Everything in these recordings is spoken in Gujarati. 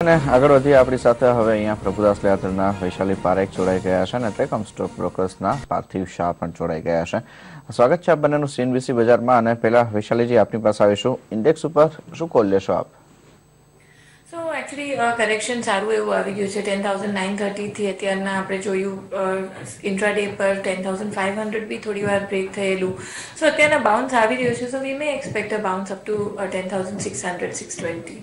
આગળ વધી આપણી સાથે હવે અહીંયા પ્રભુદાસ લેયાત્રના વૈશાલી પારેખ જોડાઈ ગયા છે અને ટેકમ સ્ટોક બ્રોકર્સના પાર્થિવ શાહ પણ જોડાઈ ગયા છે। સ્વાગત છે આપ બંનેનું CNBC બજારમાં। અને પહેલા વૈશાલીજી આપની પાસે આવીશું, ઇન્ડેક્સ ઉપર શું કોલ લેશો આપ? સો એકચ્યુઅલી કરેક્શન સારું એવું આવી ગયું છે। 10,930 થી અત્યારના આપણે જોયું ઇન્ટ્રાડે પર 10,500 બી થોડી વાર બ્રેક થયેલું। સો અત્યારના બાઉન્સ આવી રહ્યો છે। So we may expect a bounce up to 10,600 620।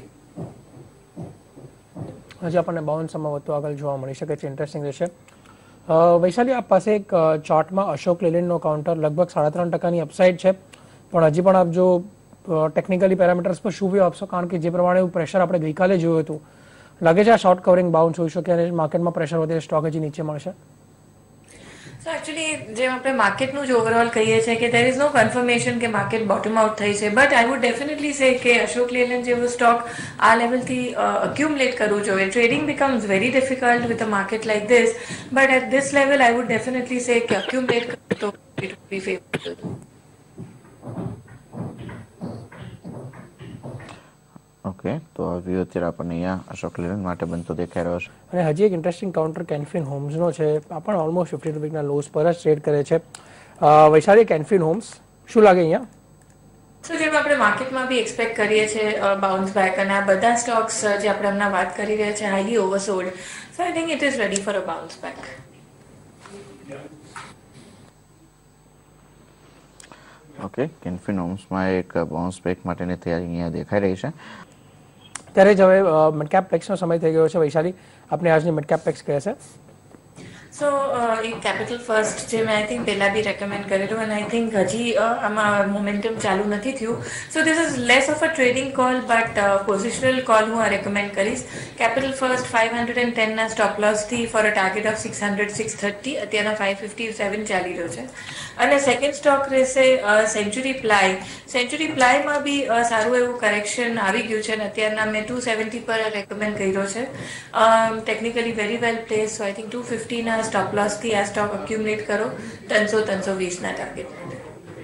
હજી આપણને બાઉન્સમાં વધુ આગળ જોવા મળી શકે છે, ઇન્ટરેસ્ટિંગ રહેશે। વૈશાલી, આપ પાસે એક ચાર્ટમાં અશોક લેલેન્ડનો કાઉન્ટર લગભગ 3.5% અપસાઇડ છે, પણ હજી પણ આપ જો ટેકનિકલી પેરામીટર્સ પર શું વ્યૂ આપશો? કારણ કે જે પ્રમાણે પ્રેશર આપણે ગઈકાલે જોયું હતું, લાગે છે આ શોર્ટ કવરિંગ બાઉન્સ હોઈ શકે અને માર્કેટમાં પ્રેશર વધે, સ્ટોક હજી નીચે મળશે। સો એકચ્યુઅલી જેમ આપણે માર્કેટનું જ ઓવરઓલ કહીએ છીએ કે દેર ઇઝ નો કન્ફર્મેશન કે માર્કેટ બોટમ આઉટ થઈ છે, but I would definitely say કે અશોક લેલેન્ડ જેવો સ્ટોક આ લેવલથી અક્યુમુલેટ કરવું જોઈએ। Trading becomes very difficult with a market like this, but at this level I would definitely say કે અક્યુમુલેટ કરો તો it would be favourable. Okay, તો આ વ્યૂ અત્યારે આપણને અહીંયા અશોક લેલેન્ડ માટે બનતો દેખાઈ રહ્યો છે। અને હજી એક ઇન્ટરેસ્ટિંગ કાઉન્ટર કેનફિન હોમ્સનો છે, આ પણ ઓલમોસ્ટ 50 રૂપિયાના લોસ પર જ ટ્રેડ કરે છે। વૈશાલી, કેનફિન હોમ્સ શું લાગે અહીંયા? સો જેમ આપણે માર્કેટમાં બી એક્સપેક્ટ કરીએ છીએ બાઉન્સ બેક, અને આ બધા સ્ટોક્સ જે આપણે હમણાં વાત કરી રહ્યા છે highly oversold, so I think it is ready for a bounce back. Okay, Canfin હોમ્સમાં એક બાઉન્સ બેક માટેની તૈયારી અહીંયા દેખાઈ રહી છે। ત્યારે જ હવે મિડકેપ પેક્સનો સમય થઈ ગયો છે। વૈશાલી, આપને આજની મિડકેપ પેક્સ કહે છે? સો એક કેપિટલ ફર્સ્ટ જે મેં આઈ થિંક પહેલાં બી રેકમેન્ડ કરેલું, અને આઈ થિંક હજી આમાં મોમેન્ટમ ચાલુ નથી થયું। So this is less of a trading call, but positional call હું આ રેકમેન્ડ કરીશ। કેપિટલ ફર્સ્ટ 510ના સ્ટોપ લોસથી ફોર અ ટાર્ગેટ ઓફ 600 630, અત્યારના 557 ચાલી રહ્યો છે। અને સેકન્ડ સ્ટોક રહેશે સેન્ચુરી પ્લાય। સેન્ચુરી પ્લાયમાં બી સારું એવું કરેક્શન આવી ગયું છે, અને અત્યારના મેં 270 પર રેકમેન્ડ કર્યો છે। Technically very well placed, so I think 250ના સ્ટોપ લોસ થી આ સ્ટોક અક્યુમુલેટ કરો 300-320 ના ટાર્ગેટ માટે।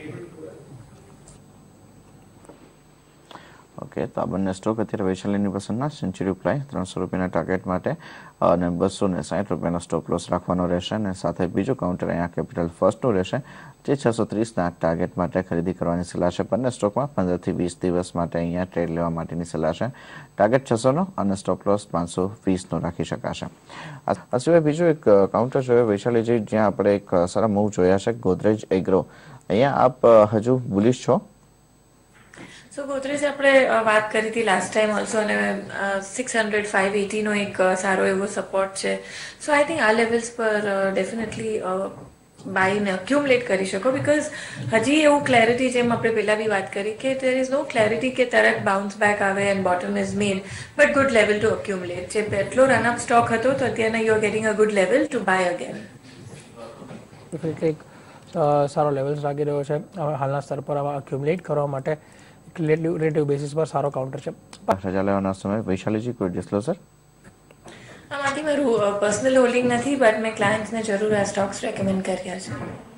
ઓકે, તો આ બંને સ્ટોક અત્યારે વૈશાલીની પસંદના સેન્ચુરી પ્લાય 300 રૂપિયાના ટાર્ગેટ માટે અને 260 રૂપિયાનો સ્ટોપ લોસ રાખવાનો રહેશે। અને સાથે બીજું કાઉન્ટર અહીંયા કેપિટલ ફર્સ્ટનું રહેશે, જે 630ના ટાર્ગેટ માટે ખરીદી કરવાની સલાહ છે। બંને સ્ટોકમાં 15 થી 20 દિવસ માટે અહીંયા ટ્રેડ લેવા માટેની સલાહ છે। ટાર્ગેટ 600નો અને સ્ટોપ લોસ 520નો રાખી શકાશે। આ સિવાય બીજું એક કાઉન્ટર જોઈએ વૈશાલીજી, જ્યાં આપણે એક સારા મૂવ જોયા છે, ગોદરેજ એગ્રો। અહીંયા આપ હજુ બુલિશ છો? સો ગોદરેજ આપણે વાત કરી હતી લાસ્ટ ટાઈમ ઓલ્સો, અને 600 580નો એક સારો એવો સપોર્ટ છે। સો આઈ થિંક આ લેવલ્સ પર ડેફિનેટલી બાયને અક્યુમુલેટ કરી શકો, બિકોઝ હજી એવું ક્લેરિટી, જેમ આપણે પહેલાં બી વાત કરી કે દેર ઇઝ નો ક્લેરિટી કે તરત બાઉન્સ બેક આવે and bottom is made, but good level to accumulate. જે એટલો રનઅપ સ્ટોક હતો તો અત્યારના you are getting a good level to buy again. Definitely એક સારો લેવલ્સ લાગી રહ્યો છે હાલના સ્તર પર આવા અક્યુમુલેટ કરવા માટે। રિલેટિવ બેસિસ પર સારો કાઉન્ટર છે। રજા લેવાના સમય વૈશાલીજી કોઈ ડિસ્ક્લોઝર? આમાંથી મારું પર્સનલ હોલ્ડિંગ નથી, બટ મેં ક્લાયન્ટ્સને જરૂર આ સ્ટોક્સ રેકમેન્ડ કર્યા છે।